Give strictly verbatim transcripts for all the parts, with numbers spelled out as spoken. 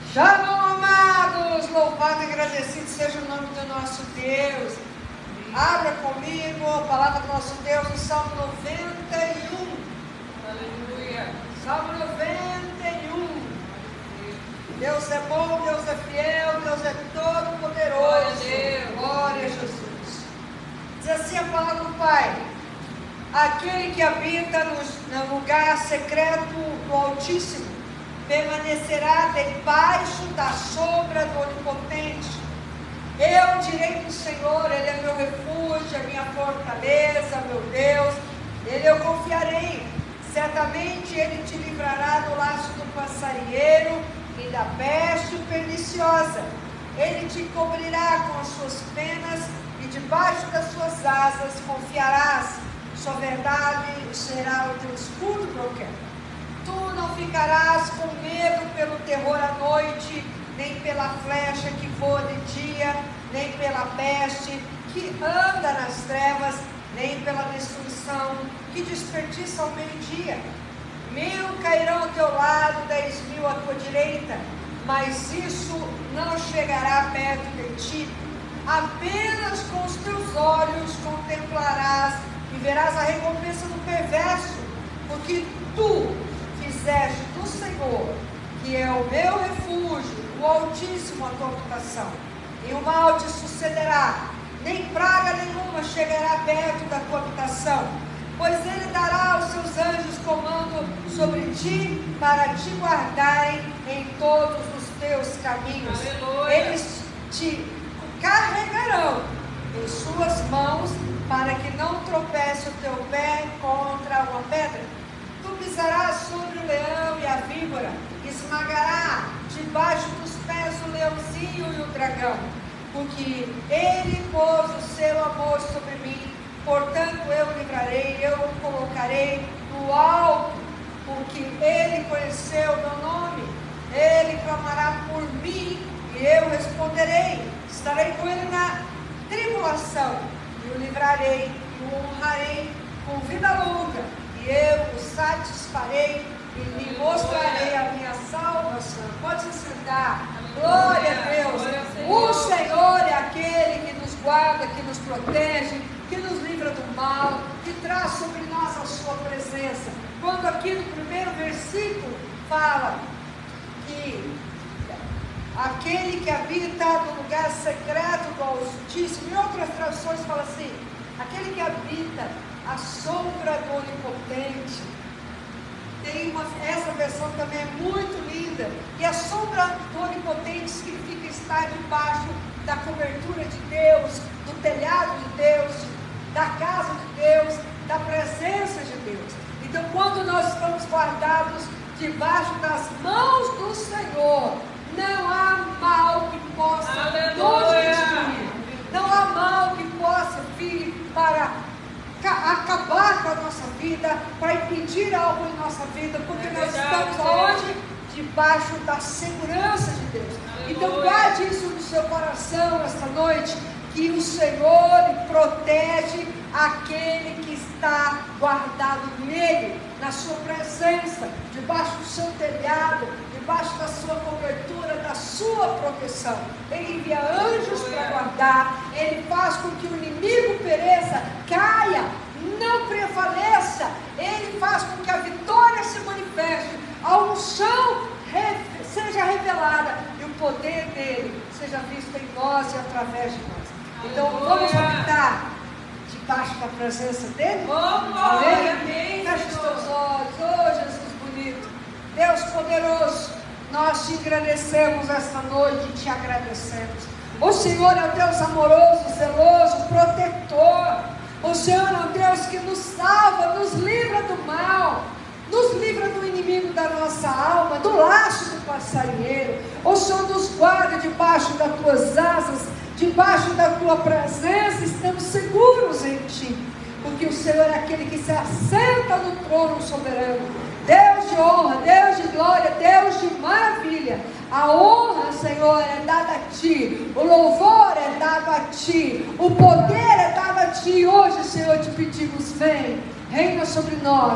Shalom, amados, louvado e agradecido seja o nome do nosso Deus. Abra comigo a palavra do nosso Deus no Salmo noventa e um. Aleluia. Salmo noventa e um. Deus é bom, Deus é fiel, Deus é todo poderoso. Glória a Deus. Glória a Jesus. Diz assim a palavra do Pai: aquele que habita no, no lugar secreto do Altíssimo permanecerá debaixo da sombra do Onipotente. Eu direi do Senhor, Ele é meu refúgio, a minha fortaleza, meu Deus, Ele eu confiarei. Certamente Ele te livrará do laço do passarinheiro e da peste perniciosa. Ele te cobrirá com as suas penas e debaixo das suas asas confiarás. Sua verdade será o teu escudo protetor. Tu não ficarás com medo pelo terror à noite, nem pela flecha que voa de dia, nem pela peste que anda nas trevas, nem pela destruição que desperdiça ao meio-dia. Mil cairão ao teu lado, dez mil à tua direita, mas isso não chegará perto de ti. Apenas com os teus olhos contemplarás e verás a recompensa do perverso, porque tu fizeste do Senhor, que é o meu refúgio, o Altíssimo, a tua habitação. E o mal te sucederá, nem praga nenhuma chegará perto da tua habitação, pois Ele dará aos seus anjos comando sobre ti, para te guardarem em todos os teus caminhos. Aleluia. Eles te carregarão em suas mãos, para que não tropece o teu pé contra uma pedra. Tu pisarás sobre o leão e a víbora, esmagará debaixo dos pés o leãozinho e o dragão, porque Ele pôs o seu amor sobre mim, portanto eu o livrarei, eu o colocarei no alto, porque Ele conheceu o meu nome. Ele clamará por mim e eu responderei. Estarei com ele na tribulação e o livrarei e o honrarei com vida longa. E eu o satisfarei e lhe mostrarei a minha salvação. Pode se sentar. Glória a Deus. O Senhor é aquele que nos guarda, que nos protege, que nos livra do mal, que traz sobre nós a sua presença. Quando aqui no primeiro versículo fala que aquele que habita no lugar secreto do Altíssimo, em outras traduções fala assim, aquele que habita a sombra do Onipotente. Tem uma, essa versão também é muito linda. E a sombra do Onipotente significa estar debaixo da cobertura de Deus, do telhado de Deus, da casa de Deus, da presença de Deus. Então, quando nós estamos guardados debaixo das mãos do Senhor, não há mal que possa nos destruir. Não há mal que possa vir para acabar com a nossa vida, para impedir algo em nossa vida, porque é nós estamos aonde? Debaixo da segurança de Deus. Aleluia. Então guarde isso no seu coração esta noite, que o Senhor protege aquele que está guardado nele, na sua presença, debaixo do seu telhado, debaixo da sua cobertura, da sua proteção. Ele envia anjos para guardar, ele faz com que o inimigo pereça, caia, não prevaleça, ele faz com que a vitória se manifeste, a unção seja revelada e o poder dele seja visto em nós e através de nós. Então vamos habitar debaixo da presença dele. Oh, amém? Feche os teus olhos. Oh, Jesus bonito, Deus poderoso, nós te agradecemos esta noite e te agradecemos. O Senhor é o Deus amoroso, zeloso, protetor. O Senhor é o Deus que nos salva, nos livra do mal, nos livra do inimigo da nossa alma, do laço do passarinheiro. O Senhor nos guarda debaixo das tuas asas, debaixo da tua presença, estamos seguros em ti, porque o Senhor é aquele que se assenta no trono soberano. Deus de honra, Deus de glória, Deus de maravilha. A honra, Senhor, é dada a ti, o louvor é dado a ti, o poder é dado a ti. Hoje, Senhor, te pedimos, vem, reina sobre nós,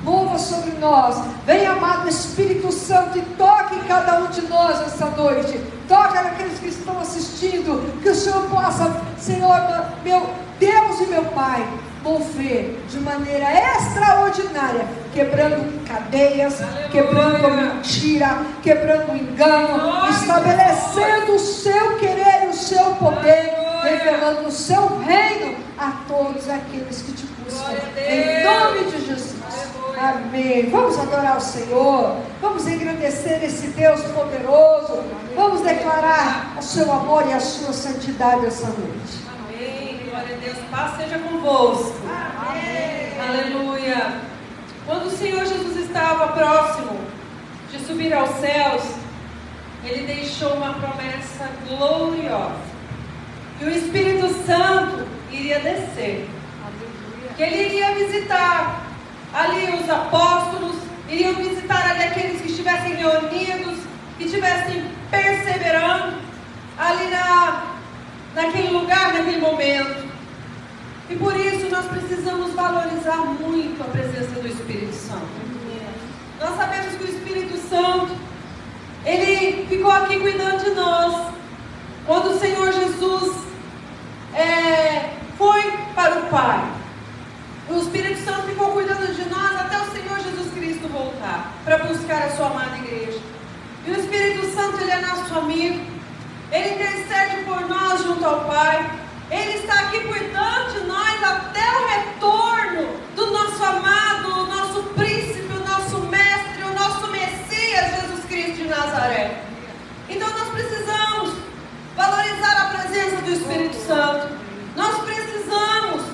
Mova sobre nós. Vem, amado Espírito Santo, e toque em cada um de nós essa noite. Toca naqueles que estão assistindo. Que o Senhor possa, Senhor, meu Deus e meu Pai, mover de maneira extraordinária, quebrando cadeias, Aleluia. Quebrando a mentira, quebrando o engano, Glória, estabelecendo o seu querer e o seu poder, Aleluia. revelando o seu reino a todos aqueles que te buscam, em nome de Jesus. Aleluia. Amém. Vamos adorar o Senhor, vamos engrandecer esse Deus poderoso, vamos declarar o seu amor e a sua santidade essa noite. Amém. Glória a Deus. Paz seja convosco. Amém. Aleluia. Quando o Senhor Jesus estava próximo de subir aos céus, Ele deixou uma promessa gloriosa. Que o Espírito Santo iria descer. Que Ele iria visitar ali os apóstolos, iriam visitar ali aqueles que estivessem reunidos, que estivessem perseverando ali na, naquele lugar, naquele momento. E por isso nós precisamos valorizar muito a presença do Espírito Santo. Nós sabemos que o Espírito Santo, Ele ficou aqui cuidando de nós. Quando o Senhor Jesus é, foi para o Pai, o Espírito Santo ficou cuidando de nós até o Senhor Jesus Cristo voltar, para buscar a sua amada igreja. E o Espírito Santo, Ele é nosso amigo, Ele intercede por nós junto ao Pai, Ele está aqui cuidando de nós até o retorno do nosso amado, o nosso príncipe, o nosso mestre, o nosso Messias, Jesus Cristo de Nazaré. Então nós precisamos valorizar a presença do Espírito Santo. Nós precisamos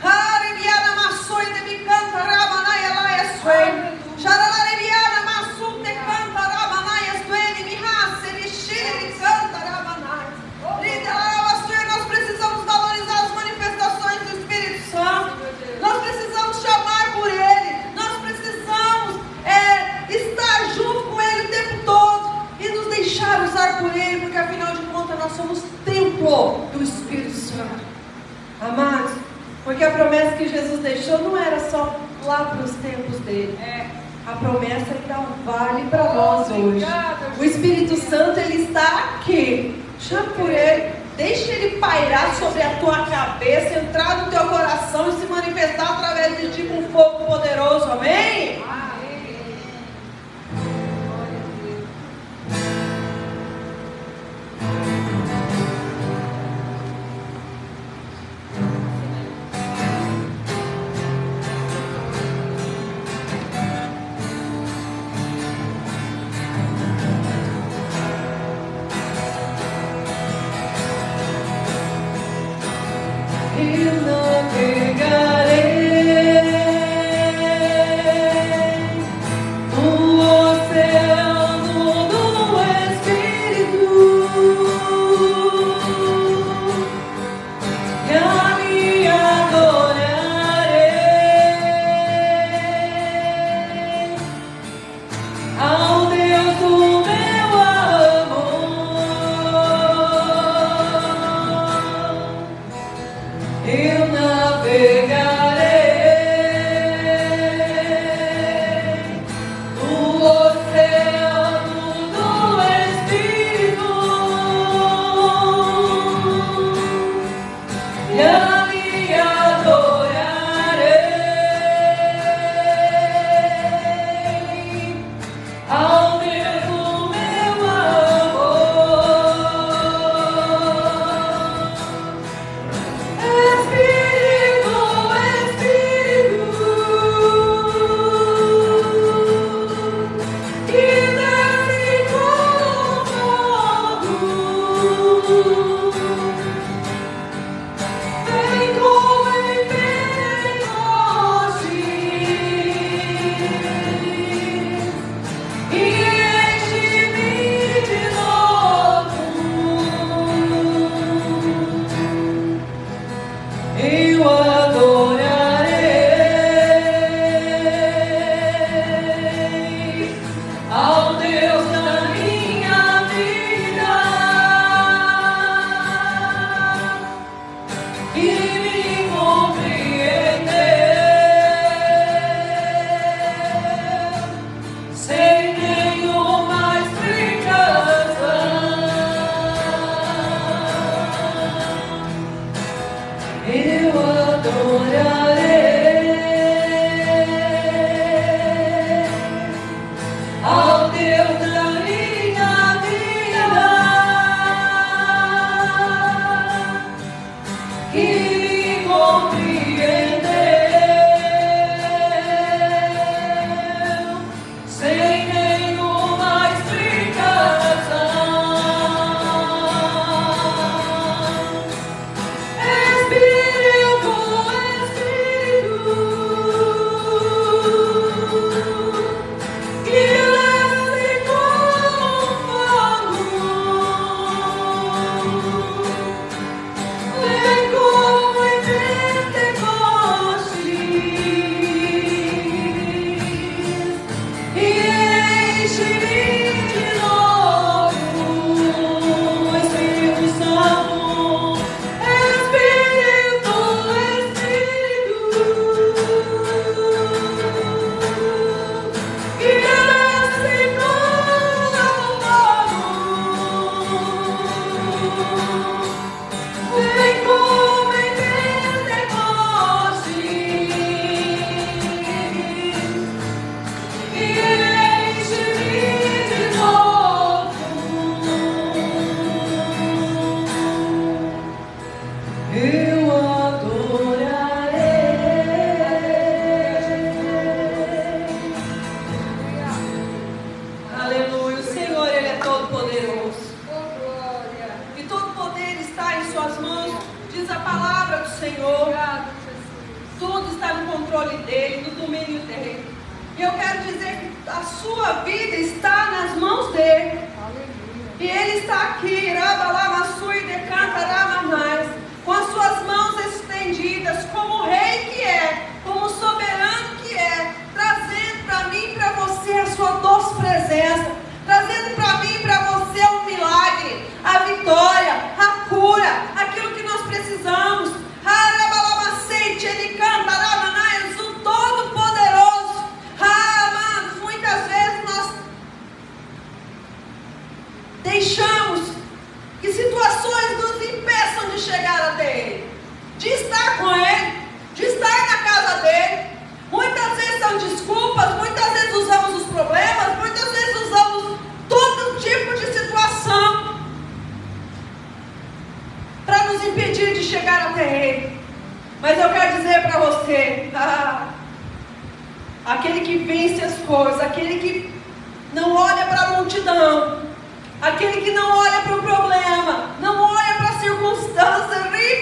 nós precisamos valorizar as manifestações do Espírito Santo. Nós precisamos chamar por Ele. Nós precisamos é, estar junto com Ele o tempo todo e nos deixar usar por Ele, porque afinal de contas nós somos templo do Espírito Santo. Amados, porque a promessa que Jesus deixou não era só lá para os tempos dele. É. A promessa ainda vale para nós hoje. O Espírito Santo, Ele está aqui. Chama por Ele. Deixa Ele pairar sobre a tua cabeça, entrar no teu coração e se manifestar através de ti com fogo poderoso. Amém? Eu navegarei no oceano do Espírito e ali adorarei ao Deus do meu amor. Eu navegarei E eu quero dizer que a sua vida está nas mãos dele. E ele está aqui, Rabalamassui, Decantaramamais, com as suas mãos estendidas, como rei que é, como soberano que é, trazendo para mim e para você a sua doce presença, trazendo para mim e para você o milagre, a vitória, a cura, aquilo que nós precisamos. Arabalamassei, ele canta, Ramanais, o Todo-Poderoso. Ah, amados, muitas vezes nós deixamos que situações nos impeçam de chegar até Ele, de estar com Ele, de estar na casa dEle. Muitas vezes são desculpas, muitas vezes usamos os problemas, muitas vezes usamos todo tipo de situação para nos impedir de chegar até Ele. Mas eu quero dizer para você, ah, aquele que vence as coisas, aquele que não olha para a multidão, aquele que não olha para o problema, não olha para a circunstância,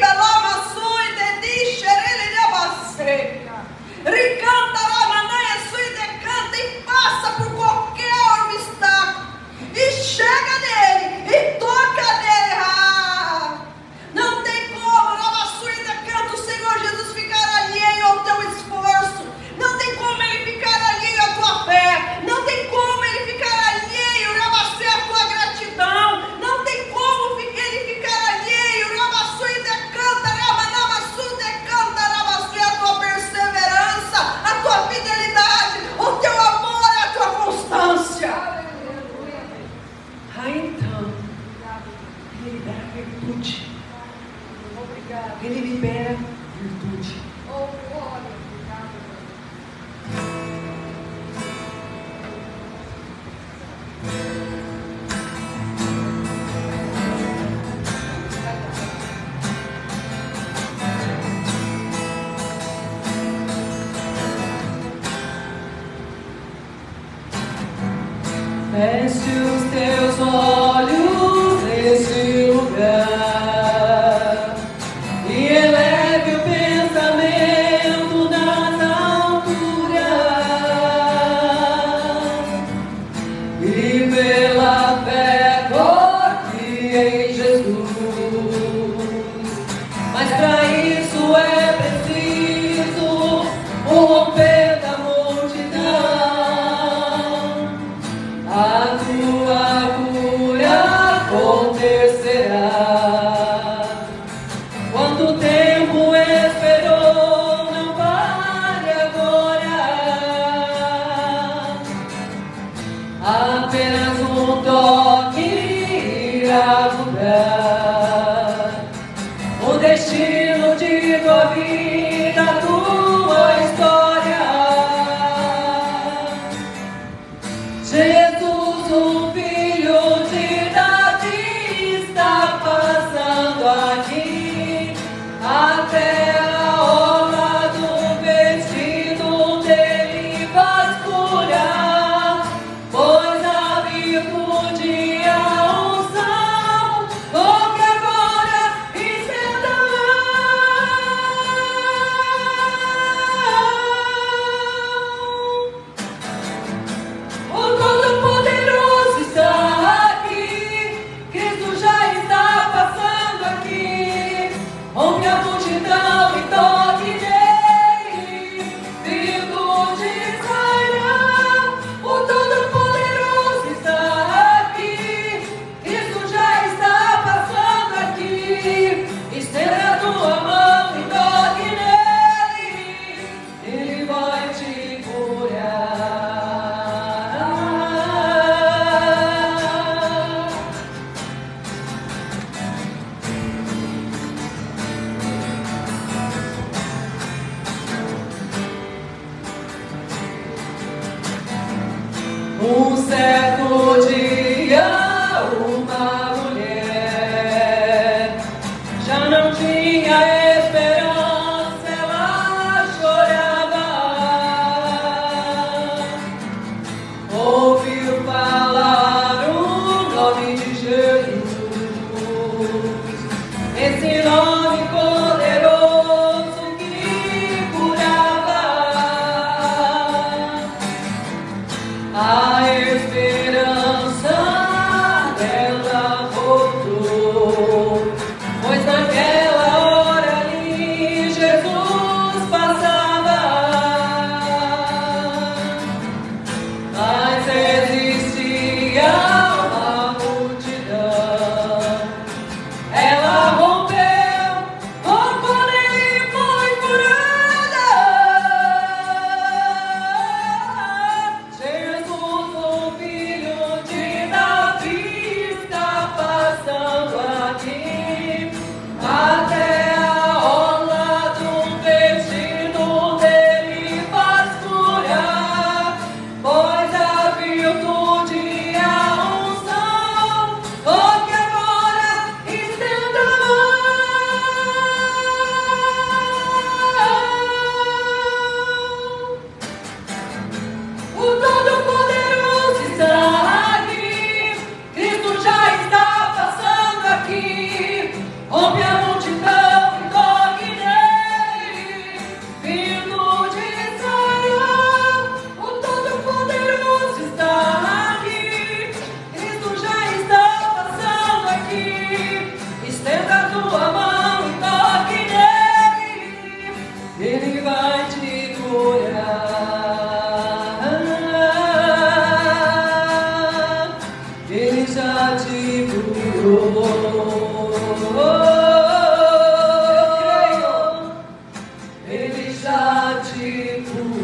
e passa por qualquer obstáculo, e chega nele, e toca nele. Ah, não tem como, o Senhor Jesus ficar alheio ao teu esforço, não tem como Ele ficar alheio à tua fé, não tem como Ele ficar alheio à tua gratidão, não tem como Ele ficar alheio à tua perseverança, à tua fidelidade, ao teu amor, à tua constância. Ah, então, Ele libera virtude. Ele libera virtude. Oh, glória, obrigado. Feche os teus olhos nesse lugar e eleve o pensamento nas alturas e pela fé confie em Jesus. Mas para isso é preciso o romper da multidão. A tua cura acontecerá. Quanto tempo esperou, não pare agora. Apenas um toque irá mudar o destino de tua vida, tua história. Jesus, o filho de Davi, está passando aqui. Até a orla do vestido dele vasculhar, pois a virtude e a unção toque agora e o Todo-Poderoso está aqui, Cristo já está passando aqui. Rompe a multidão e toque nele, virtude sairá. O Todo-Poderoso está aqui, Cristo já está passando aqui. Estenda a tua mão e toque nele, Ele vai te curar. Um certo dia, uma mulher já não tinha esperança, ela chorava. Ouviu falar o nome de Jesus, esse nome poderoso que curava. te curou. Ele já te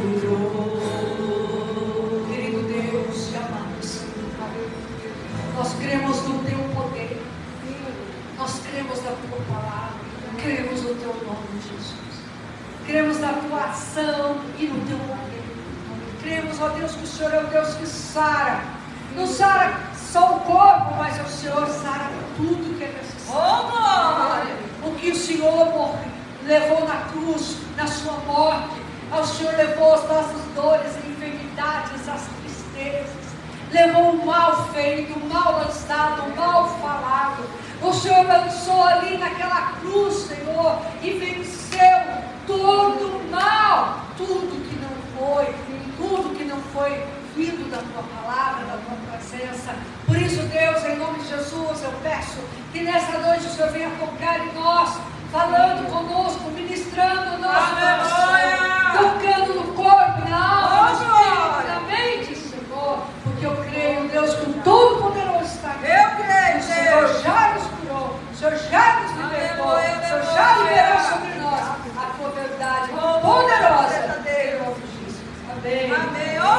curou. Querido Deus e amado Senhor, nós cremos no teu poder, nós cremos na tua palavra, cremos no teu nome, Jesus. Cremos na tua ação e no teu poder. Cremos, ó Deus, que o Senhor é o Deus que sara. Não sara só o corpo, mas o Senhor sara tudo que é necessário. Oh, o que o Senhor morreu, levou na cruz, na sua morte, o Senhor levou as nossas dores, as enfermidades, as tristezas, levou o mal feito, o mal lançado, o mal falado. O Senhor lançou ali naquela cruz, Senhor, e venceu todo o mal, tudo que não foi, tudo que não foi vindo da tua palavra, da tua presença. Por isso, Deus, em nome de Jesus, eu peço que nessa noite o Senhor venha tocar em nós, falando conosco, ministrando o nosso coração, tocando no corpo, na alma, no espírito, na mente, Senhor, porque eu creio, Deus, que o Todo-Poderoso está aqui. Eu creio, o Senhor já nos curou, o Senhor já nos libertou, o Senhor já liberou sobre nós a tua verdade poderosa. Amém. Amém. Oh,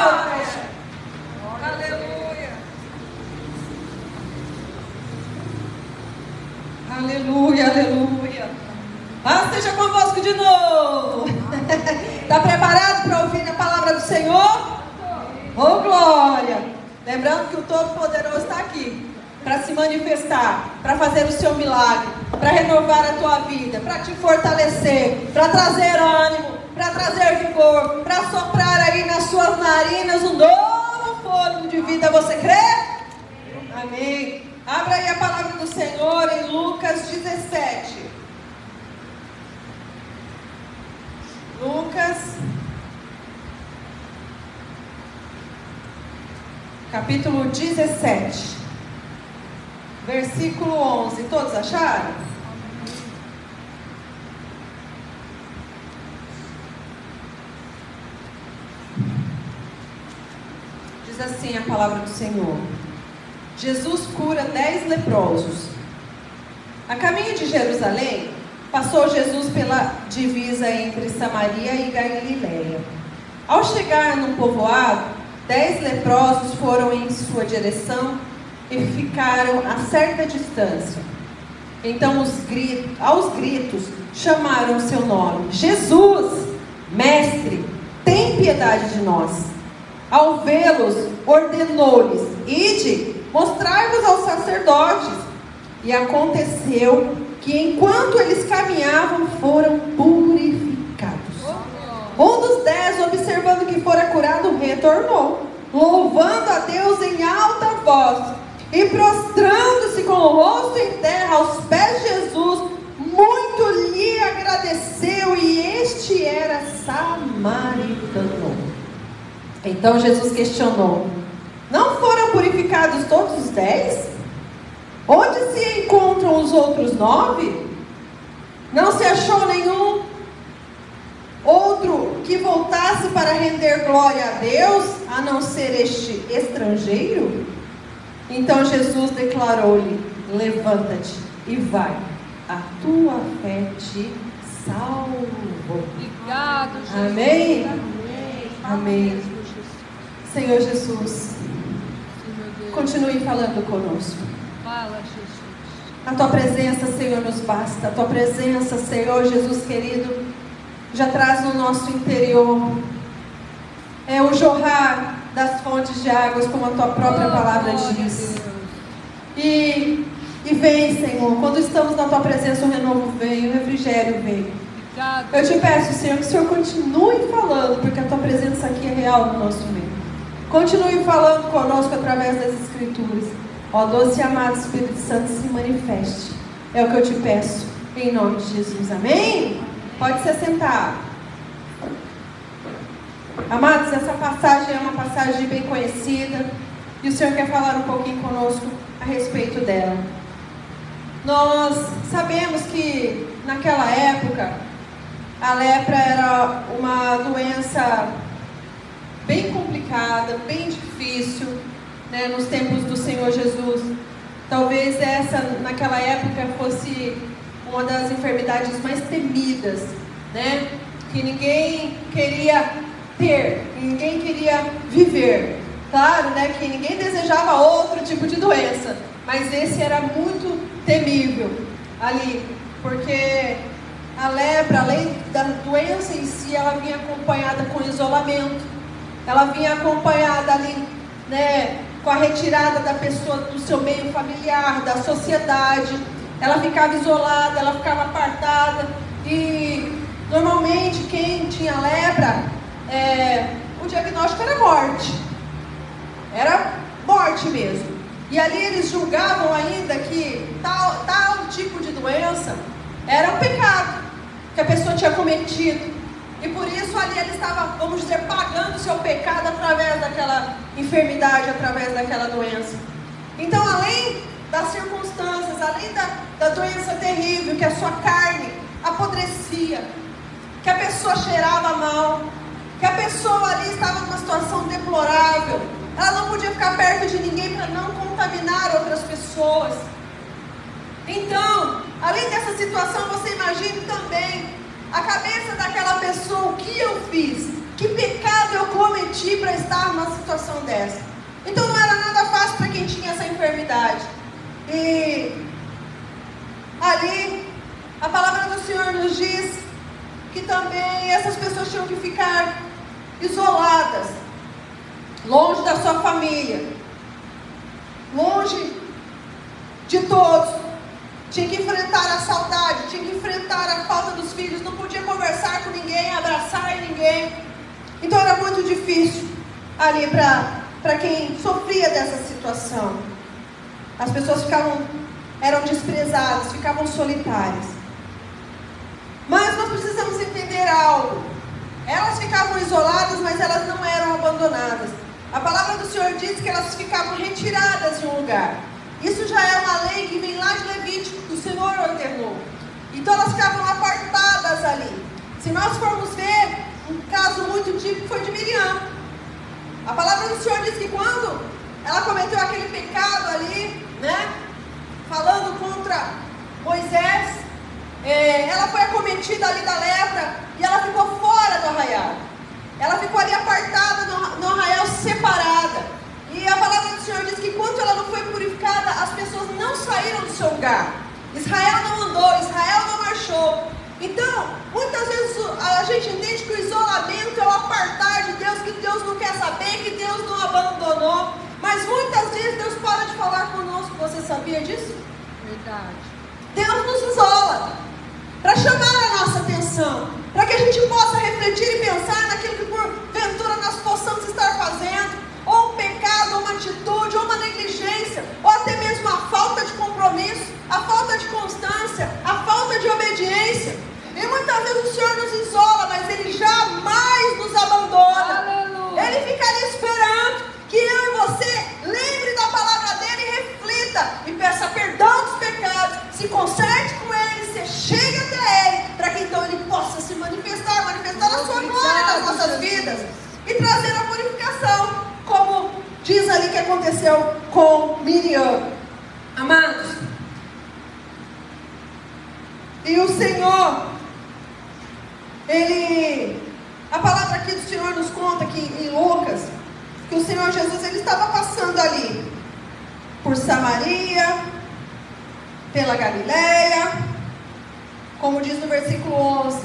aleluia. Aleluia, aleluia. Ah, esteja convosco de novo. Está preparado para ouvir a palavra do Senhor? Oh, glória. Lembrando que o Todo-Poderoso está aqui para se manifestar, para fazer o seu milagre, para renovar a tua vida, para te fortalecer, para trazer ânimo, para trazer vigor, para soprar aí nas suas narinas um novo fôlego de vida. Você crê? Amém. Abra aí a palavra do Senhor em Lucas dezessete. Lucas, capítulo dezessete, versículo onze. Todos acharam? Diz assim a palavra do Senhor: Jesus cura dez leprosos. A caminho de Jerusalém, passou Jesus pela divisa entre Samaria e Galiléia. Ao chegar num povoado, dez leprosos foram em sua direção e ficaram a certa distância. Então, os gritos, aos gritos, chamaram o seu nome: Jesus, Mestre, tem piedade de nós. Ao vê-los, ordenou-lhes: ide, mostrai-vos aos sacerdotes. E aconteceu que, enquanto eles caminhavam, foram purificados. Um dos dez, observando que fora curado, retornou, louvando a Deus em alta voz, e prostrando-se com o rosto em terra aos pés de Jesus, muito lhe agradeceu, e este era samaritano. Então Jesus questionou: não foram purificados todos os dez? Onde se encontram os outros nove? Não se achou nenhum outro que voltasse para render glória a Deus, a não ser este estrangeiro? Então Jesus declarou-lhe: levanta-te e vai, a tua fé te salvou. Obrigado, Jesus. Amém? Amém. Senhor Jesus, continue falando conosco. Fala, Jesus. A tua presença, Senhor, nos basta. A tua presença, Senhor Jesus querido, já traz no nosso interior é o jorrar das fontes de águas, como a tua própria palavra diz. E, e vem, Senhor, quando estamos na tua presença, o renovo vem, o refrigério vem. Eu te peço, Senhor, que o Senhor continue falando, porque a tua presença aqui é real no nosso meio. Continue falando conosco através das Escrituras. Ó doce e amado Espírito Santo, se manifeste. É o que eu te peço, em nome de Jesus. Amém? Pode se assentar. Amados, essa passagem é uma passagem bem conhecida, e o Senhor quer falar um pouquinho conosco a respeito dela. Nós sabemos que naquela época a lepra era uma doença bem complicada, bem difícil, né? Nos tempos do Senhor Jesus, talvez essa, naquela época, fosse uma das enfermidades mais temidas, né? Que ninguém queria ter, ninguém queria viver. Claro, né? Que ninguém desejava outro tipo de doença, mas esse era muito temível ali, porque a lepra, além da doença em si, ela vinha acompanhada com isolamento, ela vinha acompanhada ali, né, com a retirada da pessoa do seu meio familiar, da sociedade. Ela ficava isolada, ela ficava apartada, e normalmente quem tinha lepra, é, o diagnóstico era morte, era morte mesmo. E ali eles julgavam ainda que tal, tal tipo de doença era um pecado que a pessoa tinha cometido. E por isso ali ele estava, vamos dizer, pagando o seu pecado através daquela enfermidade, através daquela doença. Então, além das circunstâncias, além da, da doença terrível, que a sua carne apodrecia, que a pessoa cheirava mal, que a pessoa ali estava numa situação deplorável, ela não podia ficar perto de ninguém para não contaminar outras pessoas. Então, além dessa situação, você imagine também a cabeça daquela pessoa: o que eu fiz? Que pecado eu cometi para estar numa situação dessa? Então não era nada fácil para quem tinha essa enfermidade. E ali, a palavra do Senhor nos diz que também essas pessoas tinham que ficar isoladas, longe da sua família, longe de todos. Tinha que enfrentar a saudade, tinha que enfrentar a falta dos filhos, não podia conversar com ninguém, abraçar ninguém. Então era muito difícil ali para quem sofria dessa situação. As pessoas ficavam, eram desprezadas, ficavam solitárias. Mas nós precisamos entender algo. Elas ficavam isoladas, mas elas não eram abandonadas. A palavra do Senhor diz que elas ficavam retiradas de um lugar. Isso já é uma lei que vem lá de Levítico, que o Senhor ordenou. Então elas ficavam apartadas ali. Se nós formos ver, um caso muito típico foi de Miriam. A palavra do Senhor diz que quando ela cometeu aquele pecado ali, né, falando contra Moisés, é, ela foi acometida ali da lepra e ela ficou fora do arraial. Ela ficou ali apartada no, no arraial, separada. E a palavra do Senhor diz que enquanto ela não foi purificada, as pessoas não saíram do seu lugar. Israel não andou, Israel não marchou. Então, muitas vezes a gente entende que o isolamento é o apartar de Deus, que Deus não quer saber, que Deus não abandonou. Mas muitas vezes Deus para de falar conosco. Você sabia disso? Verdade. Deus nos isola para chamar a nossa atenção, para que a gente possa refletir e pensar naquilo que porventura nós possamos estar fazendo, ou um pecado, ou uma atitude, ou uma negligência, ou até mesmo a falta de compromisso, a falta de constância, a falta de obediência. E muitas vezes o Senhor nos isola, mas Ele jamais nos abandona. Aleluia. Ele fica ali esperando que eu e você lembre da palavra dEle e reflita, e peça perdão dos pecados, se conserte com Ele, se chegue até Ele, para que então Ele possa se manifestar, manifestar a sua glória nas nossas vidas, e trazer a purificação, como diz ali que aconteceu com Miriam. Amados, e o Senhor, Ele, a palavra aqui do Senhor nos conta que em Lucas, que o Senhor Jesus, Ele estava passando ali por Samaria, pela Galileia, como diz no versículo onze.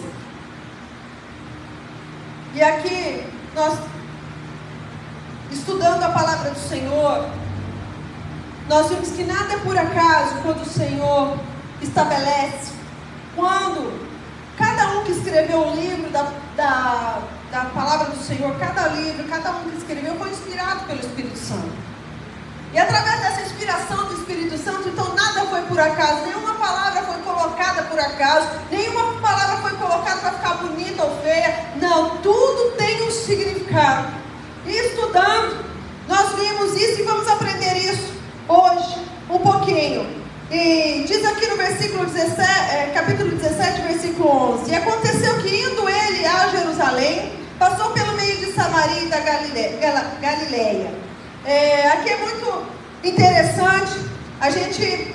E aqui nós, estudando a palavra do Senhor, nós vimos que nada é por acaso quando o Senhor estabelece, quando cada um que escreveu o livro da, da, da palavra do Senhor, cada livro, cada um que escreveu foi inspirado pelo Espírito Santo. E através dessa inspiração do Espírito Santo, então nada foi por acaso, nenhuma palavra foi colocada por acaso, nenhuma palavra foi colocada para ficar bonita ou feia. Não, tudo tem um significado. E estudando, nós vimos isso e vamos aprender isso hoje, um pouquinho. E diz aqui no versículo dezessete, é, capítulo dezessete, versículo onze: E aconteceu que indo ele a Jerusalém, passou pelo meio de Samaria e da Galileia. Galileia. É, aqui é muito interessante, a gente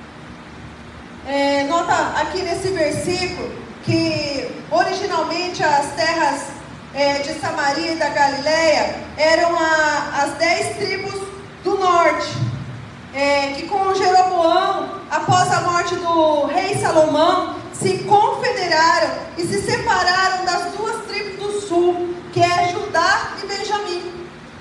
é, nota aqui nesse versículo que originalmente as terras é, de Samaria e da Galileia eram a, as dez tribos do norte, é, que com Jeroboão, após a morte do rei Salomão, se confederaram e se separaram das duas tribos do sul, que é Judá e Benjamim,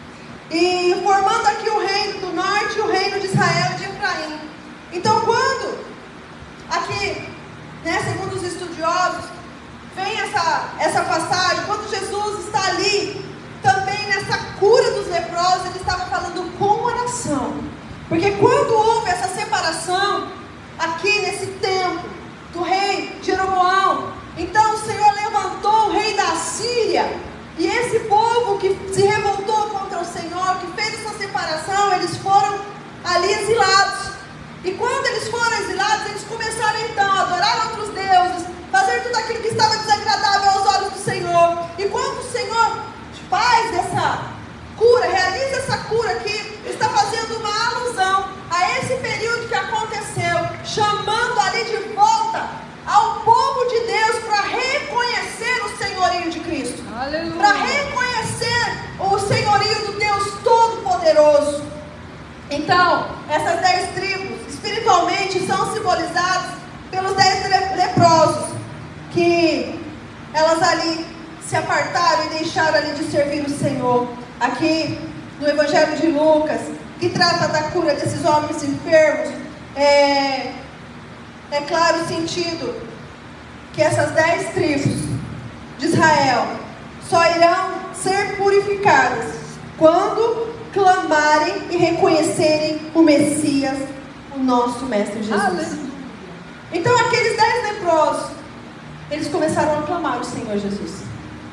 e formando aqui o reino do norte e o reino de Israel e de Efraim. Então, quando aqui, né, segundo os estudiosos, vem essa, essa passagem, quando Jesus está ali, também nessa cura dos leprosos, ele estava falando com oração, porque quando houve essa separação, aqui nesse tempo, do rei Jeroboão, então o Senhor levantou o rei da Síria, e esse povo que se revoltou contra o Senhor, que fez essa separação, eles foram ali exilados. E quando eles foram exilados, eles começaram então a adorar outros deuses, fazer tudo aquilo que estava desagradável aos olhos do Senhor. E quando o Senhor faz essa cura, realiza essa cura aqui, está fazendo uma alusão a esse período que aconteceu, chamando ali de volta ao povo de Deus para reconhecer o senhorio de Cristo, para reconhecer o senhorio do Deus Todo-Poderoso. Então, essas dez tribos, espiritualmente, são simbolizadas pelos dez leprosos, que elas ali se apartaram e deixaram ali de servir o Senhor. Aqui, no Evangelho de Lucas, que trata da cura desses homens enfermos, é, é claro o sentido que essas dez tribos de Israel só irão ser purificadas quando clamarem e reconhecerem o Messias, o nosso Mestre Jesus. Aleluia. Então aqueles dez leprosos, eles começaram a clamar o Senhor Jesus.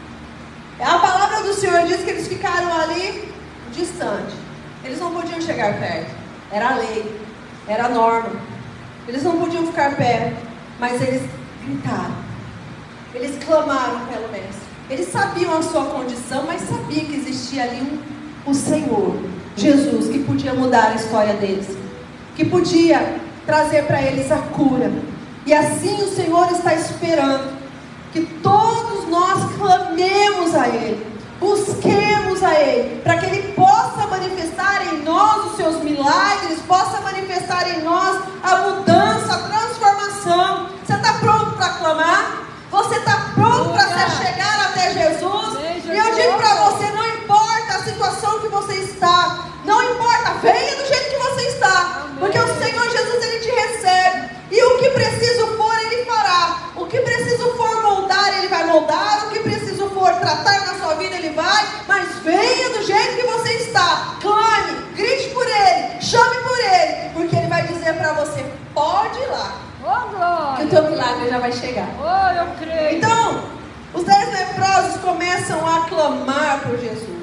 A palavra do Senhor diz que eles ficaram ali distante, eles não podiam chegar perto, era a lei, era a norma, eles não podiam ficar perto, mas eles gritaram, eles clamaram pelo Mestre. Eles sabiam a sua condição, mas sabiam que existia ali um, o Senhor Jesus, que podia mudar a história deles, que podia trazer para eles a cura. E assim o Senhor está esperando que todos nós clamemos a Ele, busquemos a Ele, para que Ele possa manifestar em nós os seus milagres, possa manifestar em nós a mudança, a transformação. Você está pronto para clamar? Você está pronto para chegar até Jesus? E eu digo para você, não importa a situação que você está, não importa, venha do jeito que você está, porque o Senhor Jesus, Ele te recebe, e o que preciso for, Ele fará. O que preciso for moldar, Ele vai moldar. O que preciso for tratar na sua vida, Ele vai. Mas venha do jeito que você está, clame, grite por Ele, chame por Ele, porque Ele vai dizer para você, pode ir lá, oh, glória, que o teu milagre já vai chegar. Oh, eu creio. Então, os dez leprosos começam a clamar por Jesus.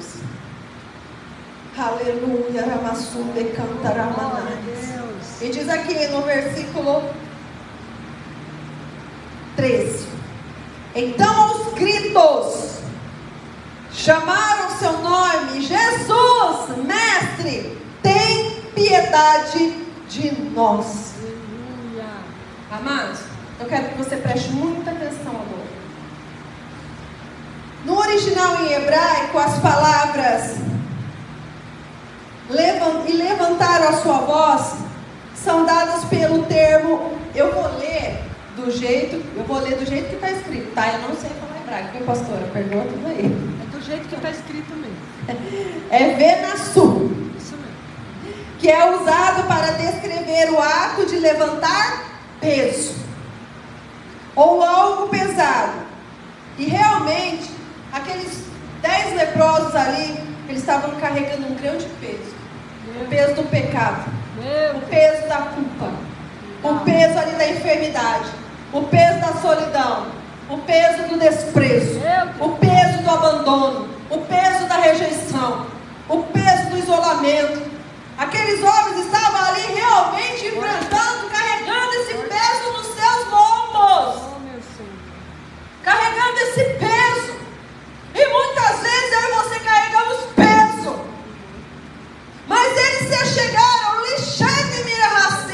Aleluia, Ramassunde Cantaramananes. E diz aqui no versículo treze: então aos gritos chamaram seu nome, Jesus, Mestre, tem piedade de nós. Aleluia. Amados, eu quero que você preste muita atenção agora. No original em hebraico, as palavras e levantaram a sua voz são dadas pelo termo, eu vou ler do jeito, eu vou ler do jeito que está escrito, tá? Eu não sei falar hebraico, viu, pastora? Perdoa tudo aí. É do jeito que está escrito mesmo. É venassu. Isso mesmo. Que é usado para descrever o ato de levantar peso ou algo pesado. E realmente, aqueles dez leprosos ali, eles estavam carregando um grande peso. O peso do pecado, o peso da culpa, o peso ali da enfermidade, o peso da solidão, o peso do desprezo, o peso do abandono, o peso da rejeição, o peso do isolamento. Aqueles homens estavam ali realmente enfrentando, carregando esse peso nos seus lombos, carregando esse peso. E muitas vezes eu e você carregamos peso, mas eles se chegaram, lixando e me arrastando.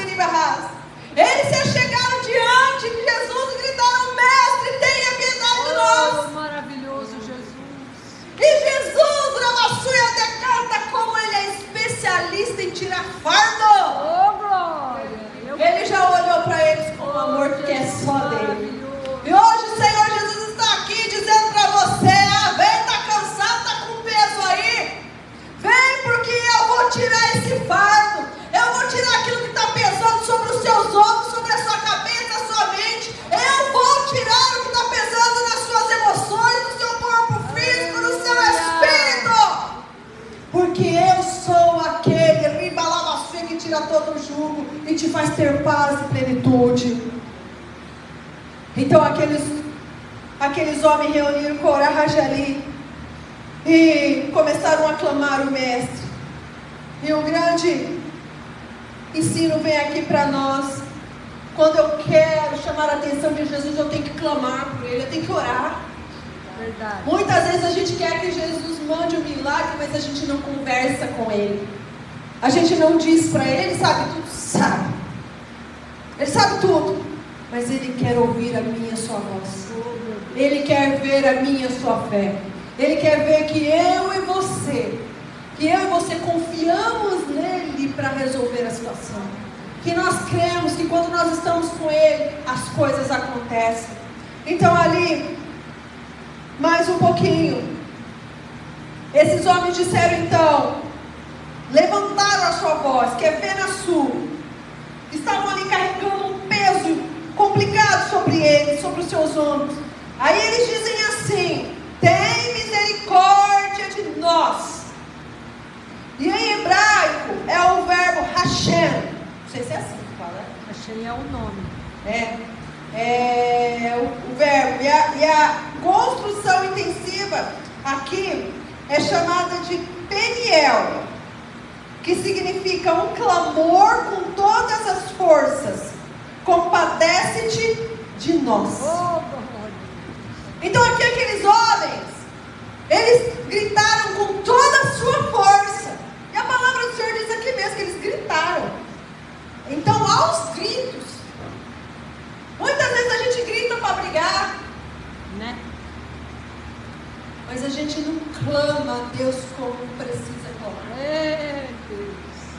e te faz ter paz e plenitude. Então aqueles, aqueles homens reuniram coragem ali e começaram a clamar o mestre. E um grande ensino vem aqui para nós. Quando eu quero chamar a atenção de Jesus, eu tenho que clamar por Ele, eu tenho que orar. Verdade. Muitas vezes a gente quer que Jesus mande um milagre, mas a gente não conversa com Ele. A gente não diz para Ele, Ele sabe tudo, sabe. Ele sabe tudo, mas Ele quer ouvir a minha e a sua voz. Ele quer ver a minha e a sua fé. Ele quer ver que eu e você, que eu e você confiamos nele para resolver a situação. Que nós cremos que quando nós estamos com Ele, as coisas acontecem. Então ali, mais um pouquinho. Esses homens disseram então, levantaram a sua voz, que é Penaçu. Estavam ali carregando um peso complicado sobre eles, sobre os seus ombros. Aí eles dizem assim: tem misericórdia de nós. E em hebraico é o verbo Hashem. Não sei se é assim que fala. Hashem é o nome. É, é o, o verbo. E a, e a construção intensiva aqui é chamada de Peniel, que significa um clamor com todas as forças. Compadece-te de nós. Então aqui aqueles homens, eles gritaram com toda a sua força. E a palavra do Senhor diz aqui mesmo que eles gritaram. Então aos gritos. Muitas vezes a gente grita para brigar, né? mas a gente não clama a Deus como precisa clamar. É, Deus.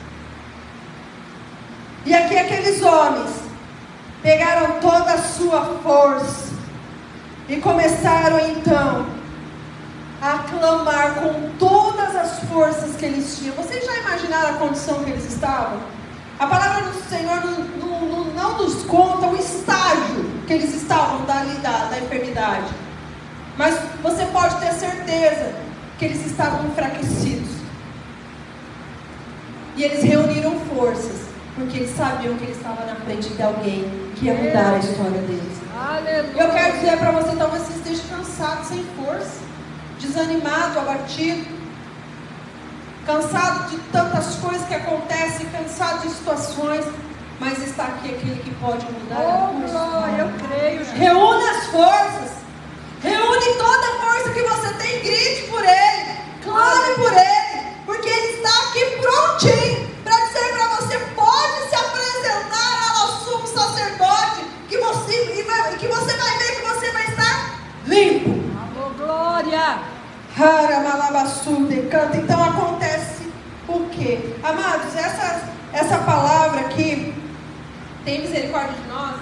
E aqui aqueles homens pegaram toda a sua força e começaram então a clamar com todas as forças que eles tinham. Vocês já imaginaram a condição que eles estavam? A palavra do Senhor não, não, não nos conta o estágio que eles estavam dali da, da enfermidade. Mas você pode ter certeza que eles estavam enfraquecidos. E eles reuniram forças, porque eles sabiam que eles estavam na frente de alguém que ia mudar a história deles. Aleluia. Eu quero dizer para você, talvez você esteja cansado, sem força, desanimado, abatido, cansado de tantas coisas que acontecem, cansado de situações, mas está aqui aquele que pode mudar a Oh, tua glória, história. eu creio, Jesus. Reúne as forças, reúne toda a força que você tem, grite por Ele, clame por Ele, porque Ele está aqui prontinho para dizer para você: pode se apresentar ao sumo sacerdote, que você, e vai, que você vai ver que você vai estar limpo. Alô, glória. Canta. Então acontece o quê? Amados, essa, essa palavra aqui, tem misericórdia de nós.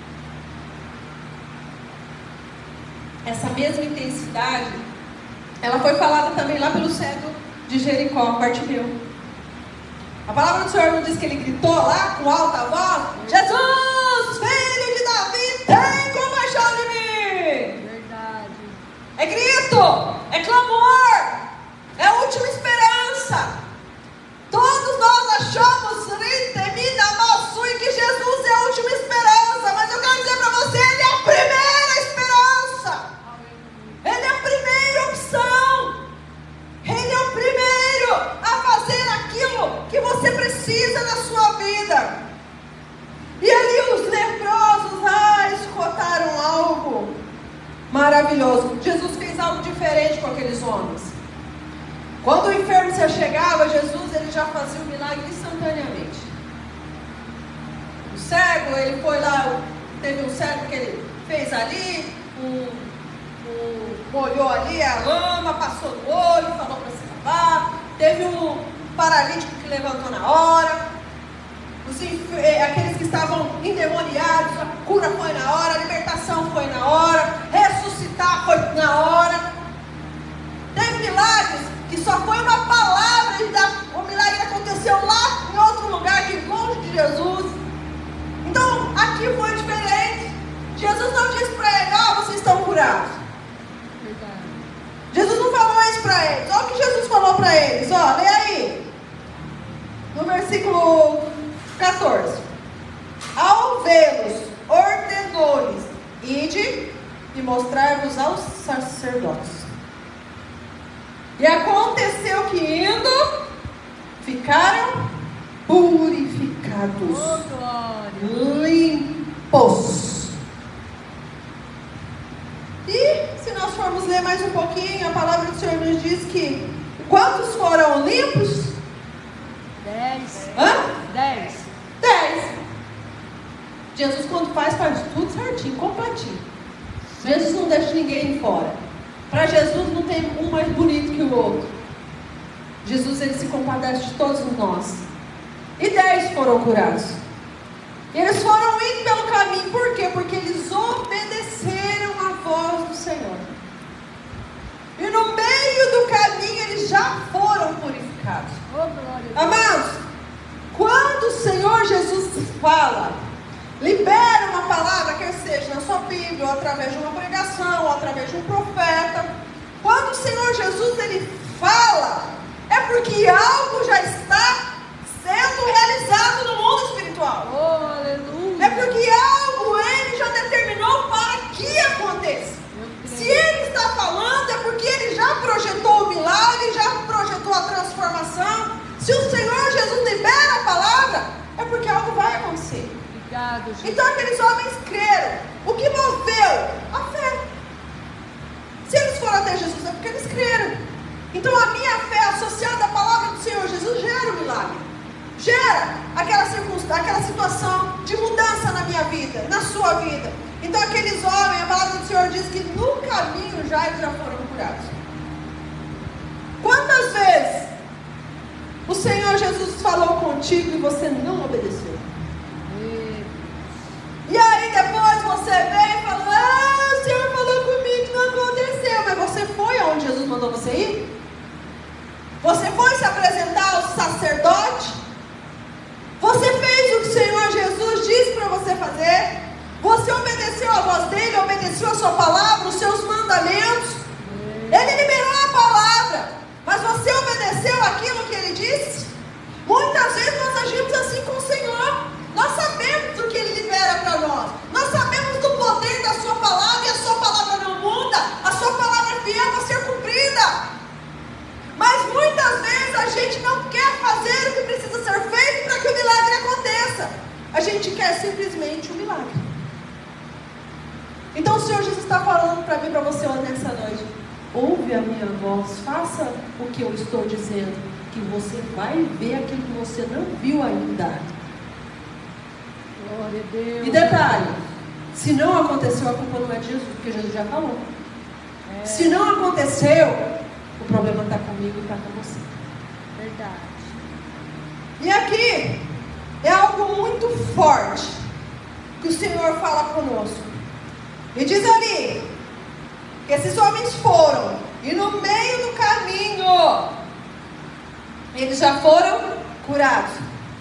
Essa mesma intensidade, ela foi falada também lá pelo cego de Jericó, Bartimeu. A palavra do Senhor não diz que ele gritou lá com alta voz: Jesus, filho de Davi, tem compaixão de mim. Verdade. É grito, é clamor, é a última esperança. Todos nós achamos que Jesus é a última esperança, mas eu quero dizer para você, Ele é a primeira esperança. Ele é a primeira opção. Ele é o primeiro a fazer aquilo que você precisa na sua vida. E ali os leprosos, ah, escutaram algo maravilhoso. Jesus fez algo diferente com aqueles homens. Quando o enfermo se chegava, Jesus, ele já fazia o milagre instantaneamente. O cego, ele foi lá, teve um cego que ele fez ali, um, um, molhou ali a lama, passou no olho, falou para se lavar. Teve um paralítico que levantou na hora. Os, aqueles que estavam endemoniados, a cura foi na hora, a libertação foi na hora, ressuscitar foi na hora. Teve milagres que só foi uma palavra, e o milagre aconteceu lá em outro lugar, de longe de Jesus. Então aqui foi diferente. Jesus não disse para eles: ó, oh, vocês estão curados. Verdade. Jesus não falou isso para eles. Olha o que Jesus falou para eles, ó, lê aí no versículo catorze. ide e mostrai-vos aos sacerdotes. E aconteceu que indo, ficaram purificados, Oh, limpos. E se nós formos ler mais um pouquinho, a palavra do Senhor nos diz que quantos foram limpos? Dez. Hã? Dez. Dez. Jesus, quando faz, faz tudo certinho, completinho. Jesus não deixa ninguém de fora. Para Jesus não tem um mais bonito que o outro. Jesus, ele se compadece de todos nós. E dez foram curados. E eles foram indo pelo caminho. Por quê? Porque eles obedeceram a voz do Senhor. E no meio do caminho eles já foram purificados. Oh, glória a Deus. Amados, quando o Senhor Jesus fala, libera uma palavra, quer seja na sua Bíblia, ou através de uma pregação, ou através de um profeta, quando o Senhor Jesus ele fala, é porque algo já está sendo realizado no mundo espiritual. Oh, aleluia. É porque algo ele já determinou para que aconteça. Se ele está falando, é porque ele já projetou o milagre, já projetou a transformação. Se o Senhor Jesus libera a palavra, é porque algo vai acontecer. Obrigado, Jesus. Então aqueles homens creram. O que moveu? A fé. Se eles foram até Jesus, é porque eles creram. Então a minha fé associada à palavra do Senhor Jesus gera o milagre. Gera aquela circunstância, aquela situação de mudança na minha vida, na sua vida. Então aqueles homens, a palavra do Senhor diz que no caminho já eles já foram curados. Quantas vezes o Senhor Jesus falou contigo e você não obedeceu? E aí depois você vem e fala, ah, o Senhor falou comigo que não aconteceu. Mas você foi aonde Jesus mandou você ir? Você foi se apresentar ao sacerdote? Você fez o que o Senhor Jesus disse para você fazer? Você obedeceu a voz dele, obedeceu a sua palavra, os seus mandamentos? Ele liberou a palavra, mas você obedeceu aquilo que ele disse? Muitas vezes nós agimos assim com o Senhor. Nós sabemos o que ele libera para nós. Nós sabemos do poder da sua palavra, e a sua palavra não muda. A sua palavra é fiel a ser cumprida. Mas muitas vezes a gente não quer fazer o que precisa ser feito para que o milagre aconteça. A gente quer simplesmente o milagre. Então o Senhor Jesus está falando para mim e para você nessa noite. Ouve a minha voz, faça o que eu estou dizendo, que você vai ver aquilo que você não viu ainda. Glória a Deus. E detalhe, se não aconteceu, a culpa não é de Jesus, porque Jesus já falou. É. Se não aconteceu, o problema está comigo e está com você. Verdade. E aqui é algo muito forte que o Senhor fala conosco. E diz ali que esses homens foram, e no meio do caminho eles já foram curados.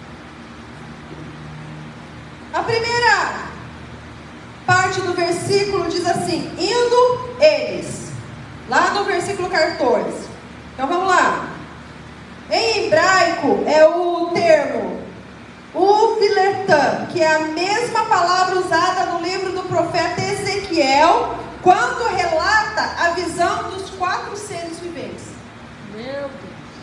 A primeira parte do versículo diz assim: indo eles, lá no versículo quatorze. Então vamos lá. Em hebraico é o termo uviletam, que é a mesma palavra usada no livro do profeta Ezequiel, quando relata a visão dos quatro seres viventes. Meu Deus.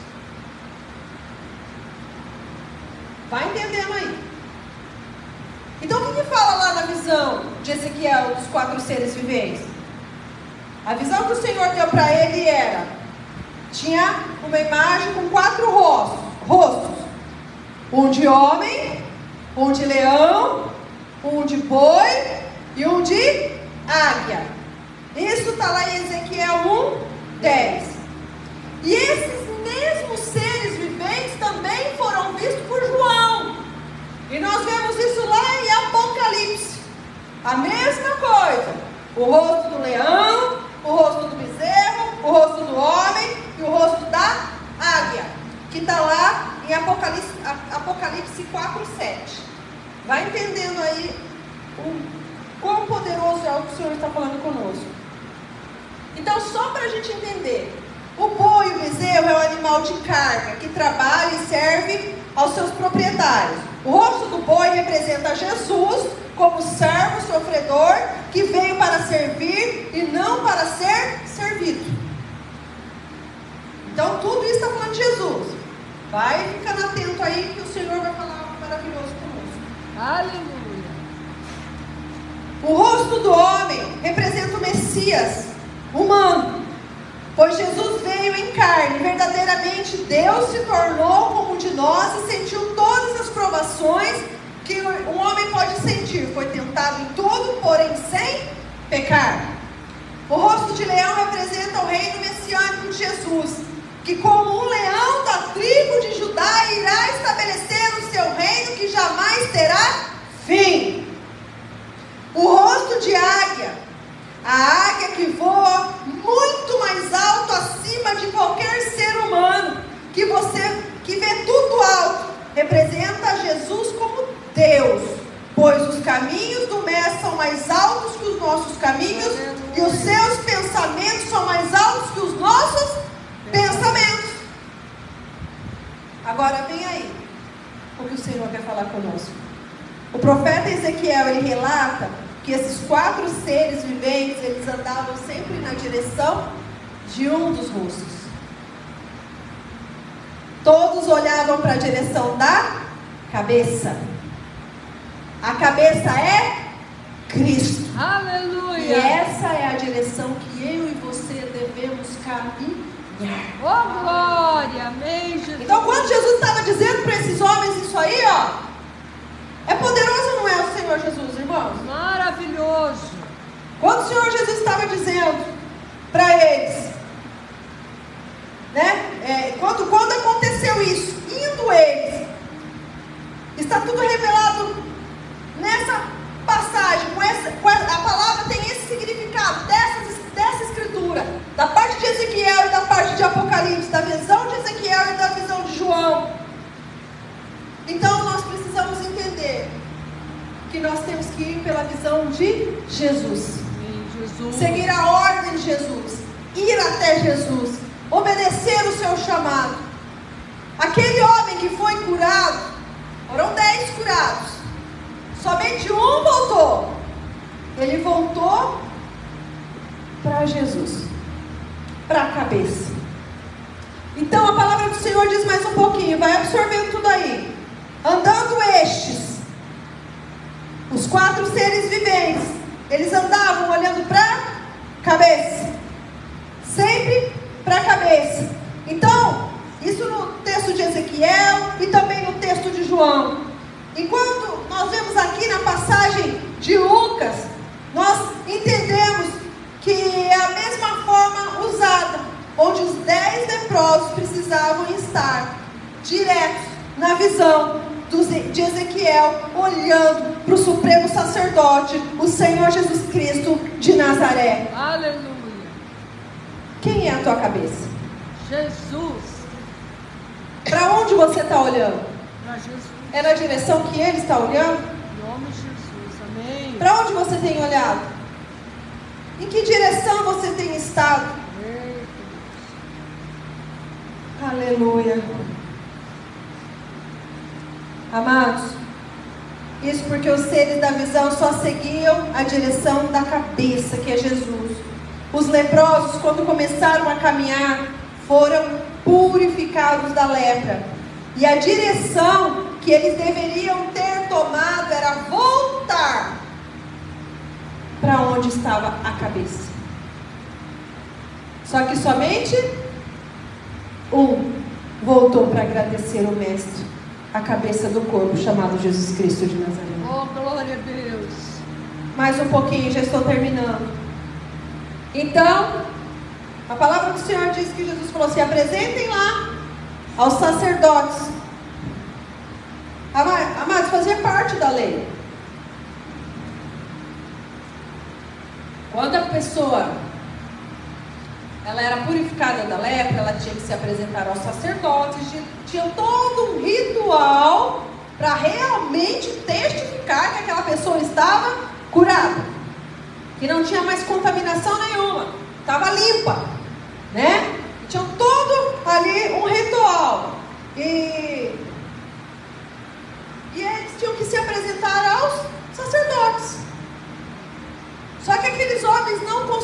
Vai entendendo aí. Então o que, que fala lá na visão de Ezequiel dos quatro seres viventes? A visão que o Senhor deu para ele era, tinha uma imagem com quatro rostos, rostos. Um de homem, um de leão, um de boi e um de águia. Isso está lá em Ezequiel um, dez. E esses mesmos seres viventes também foram vistos por João. E nós vemos isso lá em Apocalipse. A mesma coisa. O rosto do leão, o rosto do bezerro, o rosto do homem e o rosto da águia. Que está lá em Apocalipse, Apocalipse quatro, sete. Vai entendendo aí o quão poderoso é o que o Senhor está falando conosco. Então, só para a gente entender, o boi e o bezerro é um animal de carga que trabalha e serve aos seus proprietários. O rosto do boi representa Jesus como servo sofredor, que veio para servir e não para ser servido. Então tudo isso está falando de Jesus. Vai ficando atento aí que o Senhor vai falar algo maravilhoso conosco. Aleluia. O rosto do homem representa o Messias humano, pois Jesus veio em carne, verdadeiramente Deus se tornou como um de nós e sentiu todas as provações que um homem pode sentir. Foi tentado em tudo, porém sem pecar. O rosto de leão representa o reino messiânico de Jesus, que como um leão da tribo de Judá irá estabelecer o seu reino que jamais terá fim. O rosto de águia, a águia que voa muito mais alto acima de qualquer ser humano, que você que vê tudo alto, representa Jesus como Deus, pois os caminhos do Mestre são mais altos que os nossos caminhos, e os seus pensamentos são mais altos que os nossos pensamentos. Agora vem aí o que o Senhor quer falar conosco. O profeta Ezequiel, ele relata que esses quatro seres viventes, eles andavam sempre na direção de um dos rostos. Todos olhavam para a direção da cabeça. A cabeça é Cristo. Aleluia. E essa é a direção que eu e você devemos caminhar. Oh, glória. Amém, Jesus. Então, quando Jesus estava dizendo para esses homens isso aí, ó, é poderoso ou não é o Senhor Jesus, irmãos? Maravilhoso. Quando o Senhor Jesus estava dizendo para eles, né? É, quando, quando aconteceu isso, indo eles, está tudo revelado nessa passagem, com essa, com a, a palavra tem esse significado, dessa, dessa escritura, da parte de Ezequiel e da parte de Apocalipse, da visão de Ezequiel e da visão de João. Então nós precisamos entender que nós temos que ir pela visão de Jesus. Amém, Jesus. Seguir a ordem de Jesus, ir até Jesus, obedecer o seu chamado. Aquele homem que foi curado, foram dez curados, somente um voltou. Ele voltou para Jesus, para a cabeça. Então a palavra do Senhor diz mais um pouquinho, vai absorvendo tudo aí. Andando estes, os quatro seres viventes, eles andavam olhando para a cabeça, sempre para a cabeça. Então, isso no texto de Ezequiel e também no texto de João. Enquanto nós vemos aqui na passagem de Lucas, nós entendemos que é a mesma forma usada, onde os dez leprosos precisavam estar diretos na visão de Ezequiel, olhando para o supremo sacerdote, o Senhor Jesus Cristo de Nazaré. Aleluia. Quem é a tua cabeça? Jesus. Para onde você está olhando? Para Jesus. É na direção que Ele está olhando? Em nome de Jesus. Amém. Para onde você tem olhado? Em que direção você tem estado? Eita. Aleluia. Amados, isso porque os seres da visão só seguiam a direção da cabeça, que é Jesus. Os leprosos, quando começaram a caminhar, foram purificados da lepra. E a direção que eles deveriam ter tomado era voltar para onde estava a cabeça. Só que somente um voltou para agradecer o Mestre, a cabeça do corpo chamado Jesus Cristo de Nazaré. Oh, glória a Deus. Mais um pouquinho, já estou terminando. Então, a palavra do Senhor diz que Jesus falou: se apresentem lá aos sacerdotes. Amados, fazia parte da lei. Quando a pessoa ela era purificada da lepra, ela tinha que se apresentar aos sacerdotes, tinha todo um ritual para realmente testificar que aquela pessoa estava curada, que não tinha mais contaminação nenhuma, estava limpa, né? Tinha todo ali um ritual, e, e eles tinham que se apresentar aos sacerdotes.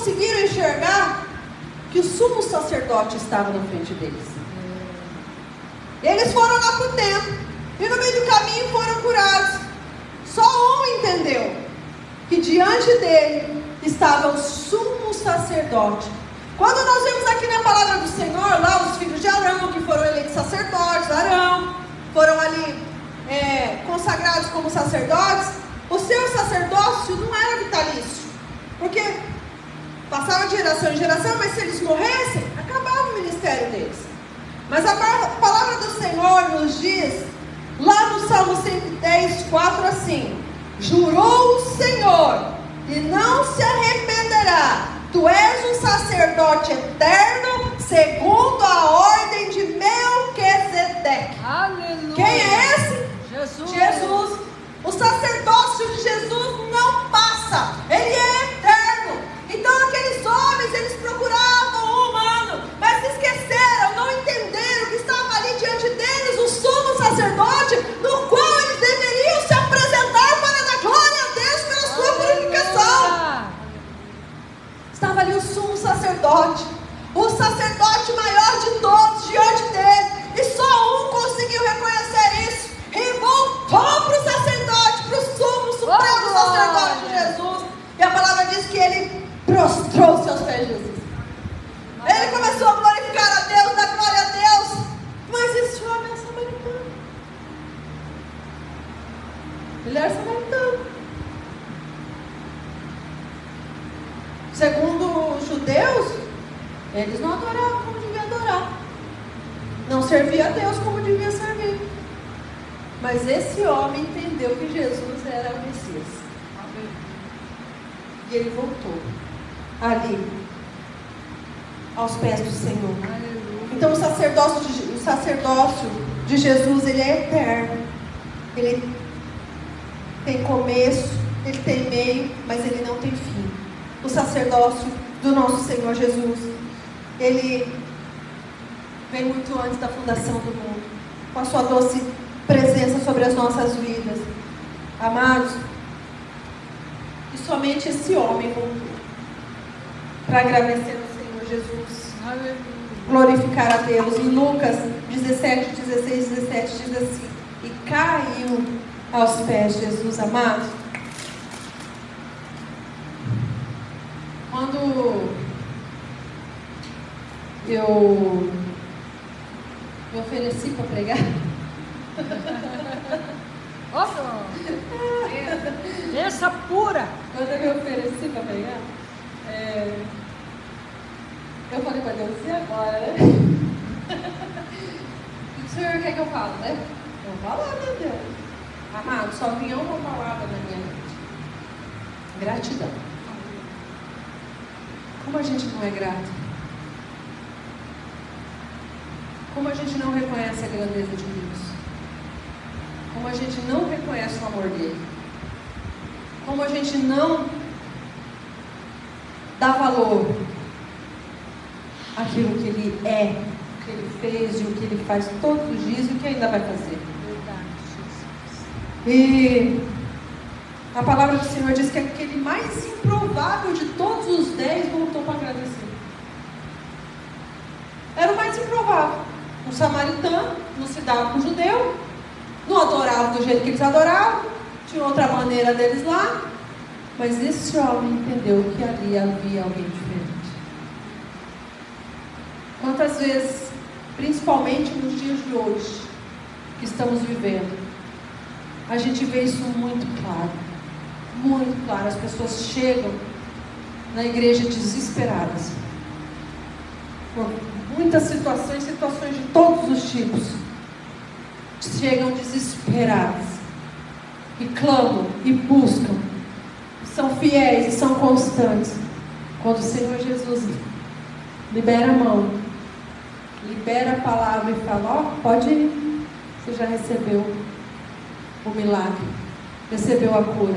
conseguiram enxergar que o sumo sacerdote estava na frente deles. Eles foram lá para o templo, e no meio do caminho foram curados. Só um entendeu que diante dele estava o sumo sacerdote. Quando nós vemos aqui na palavra do Senhor, lá os filhos de Arão, que foram eleitos sacerdotes, Arão, foram ali é, consagrados como sacerdotes, o seu sacerdócio não era vitalício, porque passava de geração em geração, mas se eles morressem, acabava o ministério deles. Mas a palavra do Senhor nos diz, lá no Salmo cento e dez, quatro, assim: jurou o Senhor e não se arrependerá, tu és um sacerdote eterno, segundo a ordem de Melquisedeque. Aleluia. Quem é esse? Jesus. Jesus. O sacerdócio de Jesus não passa, ele é eterno. Então aqueles homens, eles procuravam o humano, mas se esqueceram, não entenderam que estava ali diante deles o sumo sacerdote, no qual eles deveriam se apresentar para dar glória a Deus pela sua purificação. Estava ali o sumo sacerdote, o sacerdote maior de todos diante dele, e só um conseguiu reconhecer isso, e voltou para o sacerdote, para o sumo, supremo Oh, sacerdote Jesus, e a palavra diz que ele prostrou-se aos pés de Jesus. Ele começou a glorificar a Deus, dar glória a Deus, mas esse homem é samaritano, ele era samaritano. Segundo os judeus, eles não adoravam como devia adorar, não servia a Deus como devia servir. Mas esse homem entendeu que Jesus era o Messias. E ele voltou ali, aos pés do Senhor. Então o sacerdócio de, o sacerdócio de Jesus, ele é eterno. Ele tem começo, ele tem meio, mas ele não tem fim. O sacerdócio do nosso Senhor Jesus, ele vem muito antes da fundação do mundo, com a sua doce presença sobre as nossas vidas, amados. E somente esse homem voltou para agradecer ao Senhor Jesus, Aleluia. glorificar a Deus. Em Lucas dezessete, dezesseis, dezessete diz assim: e caiu aos pés de Jesus, amados. Quando eu me ofereci para pregar, Opa! Essa pura! quando eu me ofereci para pregar, é, eu falei para Deus, e agora, né? O Senhor quer que eu fale, né? Eu vou falar, meu Deus. Amado, só vinha uma palavra na minha mente: gratidão. Como a gente não é grato? Como a gente não reconhece a grandeza de Deus? Como a gente não reconhece o amor dele? Como a gente não dá valor àquilo que ele é, o que ele fez e o que ele faz todos os dias e o que ainda vai fazer? Verdade, Jesus. E a palavra do Senhor diz que aquele mais improvável de todos os dez voltou para agradecer. Era o mais improvável. Um samaritano, não se dava com o judeu, não adorava do jeito que eles adoravam, tinha outra maneira deles lá, mas esse homem entendeu que ali havia alguém diferente. Quantas vezes, principalmente nos dias de hoje, que estamos vivendo, a gente vê isso muito claro, muito claro. As pessoas chegam na igreja desesperadas, por muitas situações, situações de todos os tipos, chegam desesperadas e clamam e buscam, são fiéis e são constantes. Quando o Senhor Jesus libera a mão, libera a palavra e fala: ó, oh, pode ir, você já recebeu o milagre, recebeu a cura.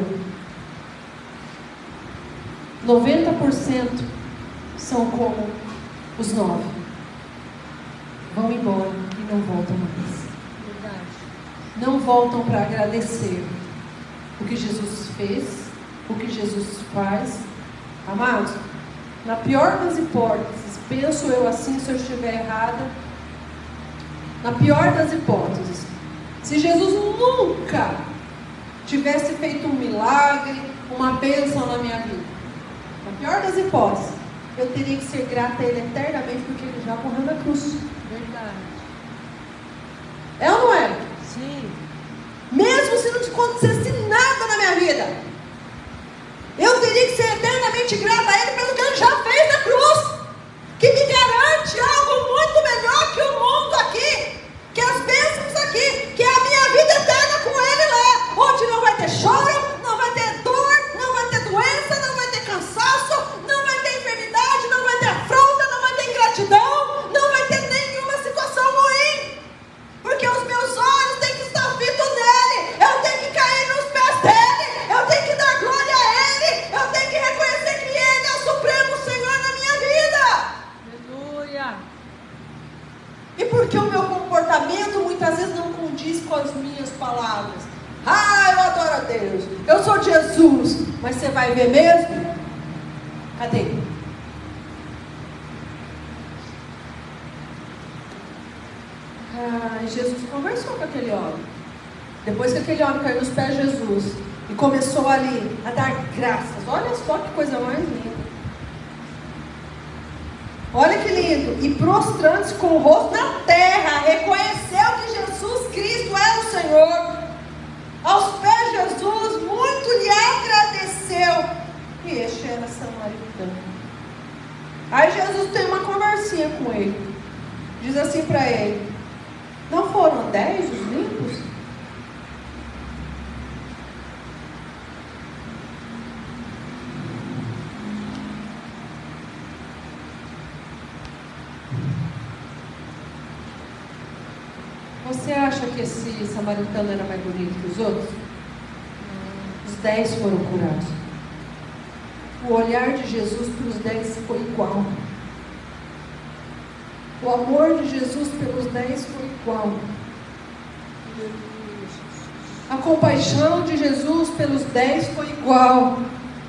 noventa por cento são como os nove, vão embora e não voltam mais. Verdade. Não voltam para agradecer o que Jesus fez, o que Jesus faz. Amados, na pior das hipóteses, penso eu assim, se eu estiver errada, na pior das hipóteses, se Jesus nunca tivesse feito um milagre, uma bênção na minha vida, na pior das hipóteses, eu teria que ser grata a Ele eternamente, porque Ele já morreu na cruz. Verdade. É ou não é? Sim. Mesmo se não acontecesse nada na minha vida, eu teria que ser eternamente grata a Ele pelo que Ele já fez na cruz, que me garante algo muito melhor que o mundo aqui, que as bênçãos aqui, que é a minha vida eterna com Ele lá, onde não vai ter choro, não vai ter dor, não vai ter doença, não vai ter cansaço, não vai ter enfermidade, não vai ter afronta, não vai ter ingratidão, não vai ter nenhuma situação ruim, porque os meus olhos têm que estar fitos nele, eu tenho que cair nos pés dele, eu tenho que dar glória a Ele, eu tenho que reconhecer que Ele é o Supremo Senhor na minha vida. Aleluia. E porque o meu comportamento muitas vezes não condiz com as minhas palavras. Ah, eu adoro a Deus, eu sou de Jesus, mas você vai ver mesmo? Cadê? Ah, Jesus conversou com aquele homem. Depois que aquele homem caiu nos pés de Jesus e começou ali a dar graças, olha só que coisa mais linda. Olha que lindo. E prostrando-se com o rosto na terra, reconheceu que Jesus Cristo é o Senhor. Aos pés de Jesus, muito lhe agradeceu. E este era samaritano. Aí Jesus tem uma conversinha com ele. Diz assim para ele: não foram dez os limpos? Você acha que esse samaritano era mais bonito que os outros? Os dez foram curados. O olhar de Jesus para os dez foi igual. O amor de Jesus pelos dez foi igual. A compaixão de Jesus pelos dez foi igual.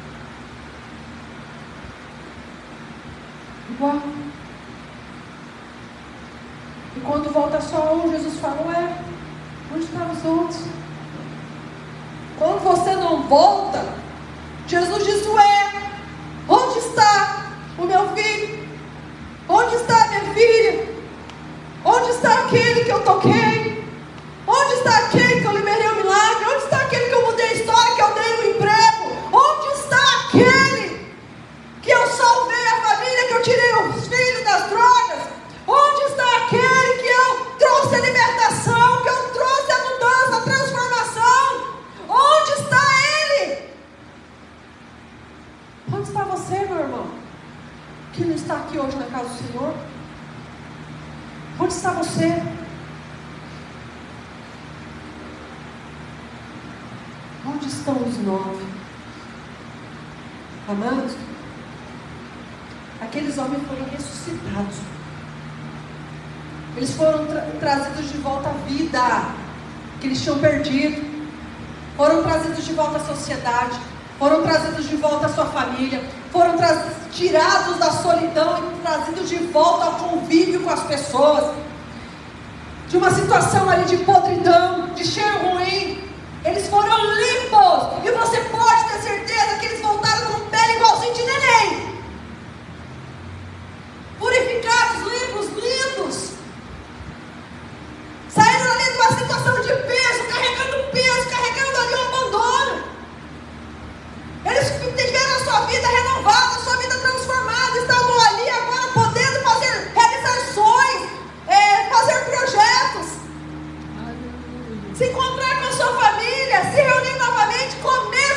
Igual. E quando volta só um, Jesus fala: ué, onde estavam os outros? Quando você não volta, Jesus diz: ué, onde está o meu filho? Onde está a minha filha? Onde está aquele que eu toquei? Onde está aquele que eu liberei o milagre? Onde está aquele que eu mudei a história, que eu dei o emprego? Onde está aquele que eu salvei a família, que eu tirei os filhos das drogas? Onde está aquele que eu trouxe a libertação, que eu trouxe a mudança, a transformação? Onde está ele? Onde está você, meu irmão? Que não está aqui hoje na casa do Senhor? Onde está você? Onde estão os nove? Amados, aqueles homens foram ressuscitados. Eles foram tra trazidos de volta à vida que eles tinham perdido. Foram trazidos de volta à sociedade. Foram trazidos de volta à sua família. Foram tirados da solidão e trazidos de volta ao convívio com as pessoas. De uma situação ali de podridão, de cheiro ruim. Eles foram limpos. E você pode ter certeza que eles voltaram com pele igualzinho de neném. Purificados, limpos, lindos. Saíram ali de uma situação de peso, carregando peso, carregando ali um abandono. Eles tiveram a sua vida renovada, a sua vida transformada, estavam ali agora podendo fazer realizações, é, fazer projetos, se encontrar com a sua família, se reunir novamente, comer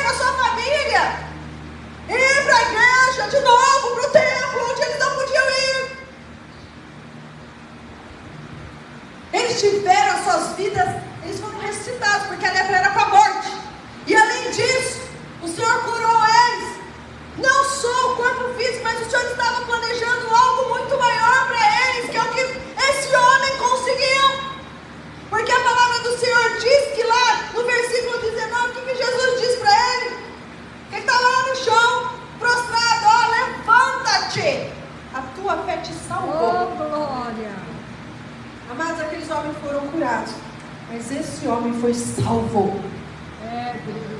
homem foi salvo. É, Deus.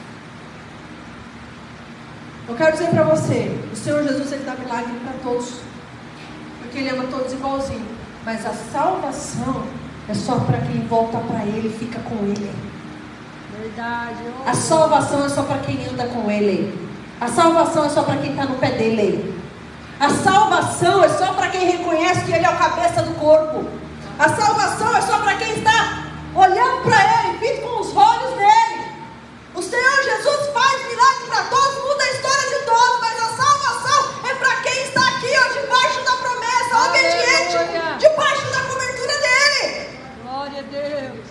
Eu quero dizer para você, o Senhor Jesus, Ele dá milagre para todos, porque Ele ama todos igualzinho, mas a salvação é só para quem volta para Ele e fica com Ele. Verdade. Oh, A salvação é só para quem anda com Ele. A salvação é só para quem está no pé dele. A salvação é só para quem reconhece que Ele é o cabeça do corpo. A salvação é só para quem está olhando para Ele, vindo com os olhos dele. O Senhor Jesus faz milagre para todos, muda a história de todos, mas a salvação é para quem está aqui, ó, debaixo da promessa, obediente, Aleluia. debaixo da cobertura dele. glória a Deus.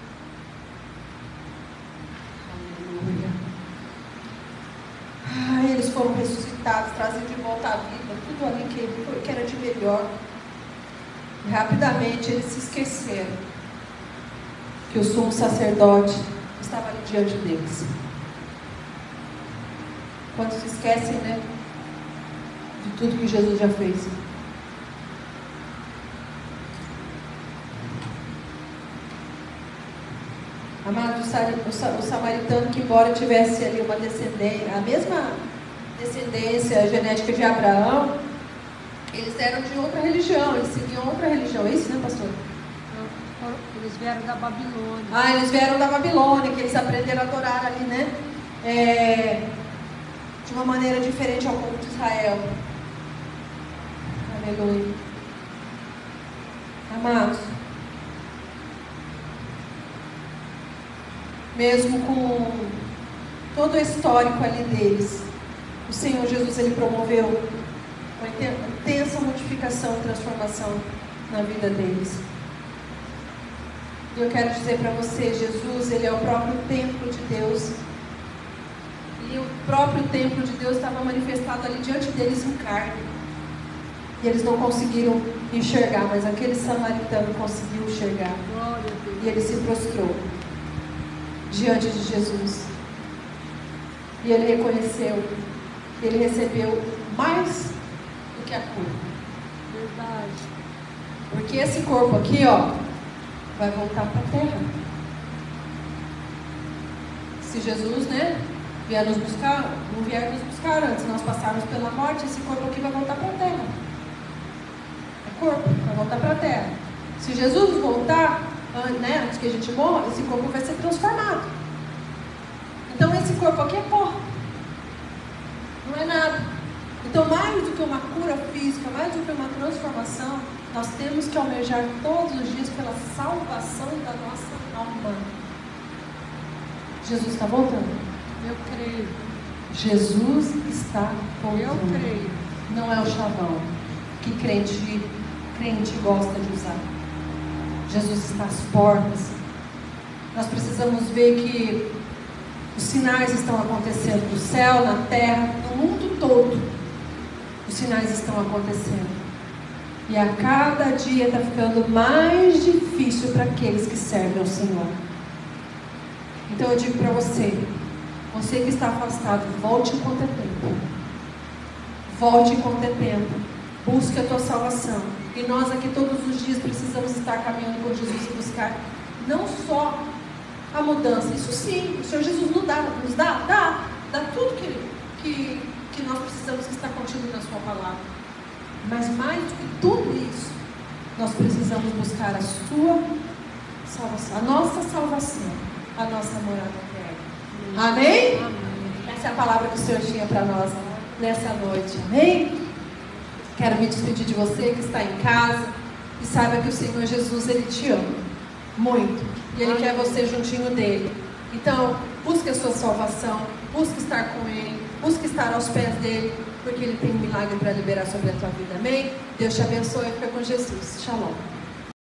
Aleluia. Ah, eles foram ressuscitados, trazidos de volta à vida, tudo ali que, que era de melhor. E rapidamente eles se esqueceram que o sumo sacerdote estava ali diante deles. Quando se esquecem, né, de tudo que Jesus já fez. Amado, o samaritano, que embora tivesse ali uma descendência, a mesma descendência genética de Abraão, eles eram de outra religião, eles seguiam outra religião. É isso, né, pastor? Eles vieram da Babilônia. Ah, eles vieram da Babilônia, que eles aprenderam a adorar ali, né? É, de uma maneira diferente ao povo de Israel. Aleluia. Amados, mesmo com todo o histórico ali deles, o Senhor Jesus, Ele promoveu uma intensa modificação e transformação na vida deles. E eu quero dizer para você, Jesus, Ele é o próprio templo de Deus. E o próprio templo de Deus estava manifestado ali diante deles em carne. E eles não conseguiram enxergar, mas aquele samaritano conseguiu enxergar. Glória a Deus. E ele se prostrou diante de Jesus. E ele reconheceu que ele recebeu mais do que a cura. Verdade. Porque esse corpo aqui, ó, vai voltar para a terra. Se Jesus, né, vier nos buscar, não vier nos buscar antes, nós passarmos pela morte, esse corpo aqui vai voltar para a terra. É corpo, vai voltar para a terra. Se Jesus voltar, né, antes que a gente morra, esse corpo vai ser transformado. Então esse corpo aqui é pó. Não é nada. Então, mais do que uma cura física, mais do que uma transformação, nós temos que almejar todos os dias pela salvação da nossa alma. Jesus está voltando. Eu creio. Jesus está voltando. Eu creio. Não é o chavão que crente, crente gosta de usar. Jesus está às portas. Nós precisamos ver que os sinais estão acontecendo no céu, na terra, no mundo todo. Os sinais estão acontecendo. E a cada dia está ficando mais difícil para aqueles que servem ao Senhor. Então eu digo para você, você que está afastado, volte enquanto é tempo. Volte enquanto é tempo. Busque a tua salvação. E nós aqui todos os dias precisamos estar caminhando com Jesus e buscar não só a mudança. Isso sim, o Senhor Jesus nos dá, nos dá, dá, dá tudo que, que, que nós precisamos que está contido na sua palavra. Mas mais do que tudo isso, nós precisamos buscar a sua salvação, a nossa salvação, a nossa morada eterna. Amém? Amém. Essa é a palavra que o Senhor tinha para nós nessa noite. Amém? Quero me despedir de você que está em casa e saiba que o Senhor Jesus, Ele te ama muito e Ele quer você juntinho dEle. Então, busque a sua salvação, busque estar com Ele, busque estar aos pés dEle, porque Ele tem um milagre para liberar sobre a tua vida. Amém? Deus te abençoe e fica com Jesus. Shalom.